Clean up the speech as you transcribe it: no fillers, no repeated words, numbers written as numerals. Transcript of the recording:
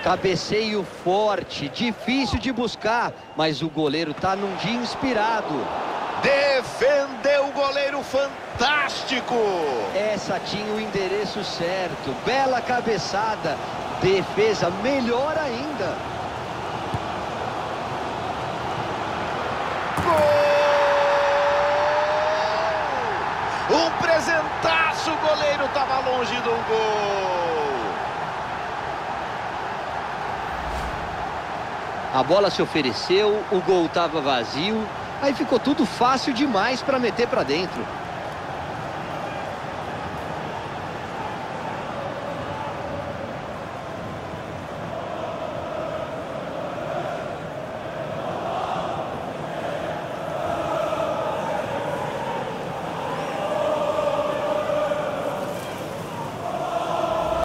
Cabeceio forte, difícil de buscar, mas o goleiro tá num dia inspirado. Defendeu o goleiro, fantástico! Essa tinha o endereço certo, bela cabeçada, defesa melhor ainda. Gol! Um presentaço, o goleiro estava longe do gol. A bola se ofereceu, o gol estava vazio, aí ficou tudo fácil demais para meter para dentro.